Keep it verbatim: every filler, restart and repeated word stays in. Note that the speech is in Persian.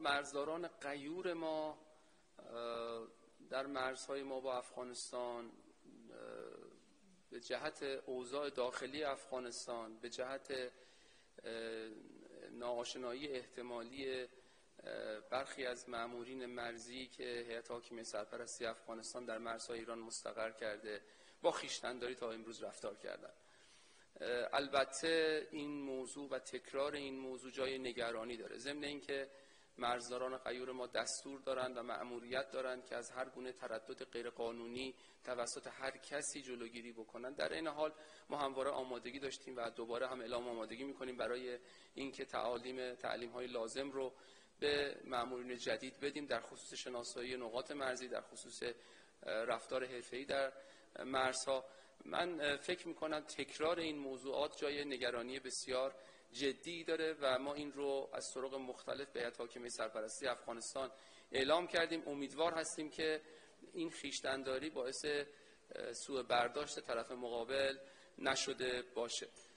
مرزداران غیور ما در مرزهای ما با افغانستان به جهت اوضاع داخلی افغانستان، به جهت ناآشنایی احتمالی برخی از مامورین مرزی که هیئت حاکمه سرپرستی افغانستان در مرزهای ایران مستقر کرده با خویشتن‌داری تا امروز رفتار کردند. البته این موضوع و تکرار این موضوع جای نگرانی داره، ضمن اینکه مرزداران غیور ما دستور دارند و مأموریت دارند که از هر گونه تردد غیرقانونی توسط هر کسی جلوگیری بکنند. در این حال ما همواره آمادگی داشتیم و دوباره هم اعلام آمادگی میکنیم برای اینکه تعالیم تعلیم‌های لازم رو به مأمورین جدید بدیم در خصوص شناسایی نقاط مرزی، در خصوص رفتار حرفه‌ای در مرزها. من فکر میکنم تکرار این موضوعات جای نگرانی بسیار جدی داره و ما این رو از طرق مختلف به هیئت حاکمه سرپرستی افغانستان اعلام کردیم. امیدوار هستیم که این خویشتن‌داری باعث سوء برداشت طرف مقابل نشده باشه.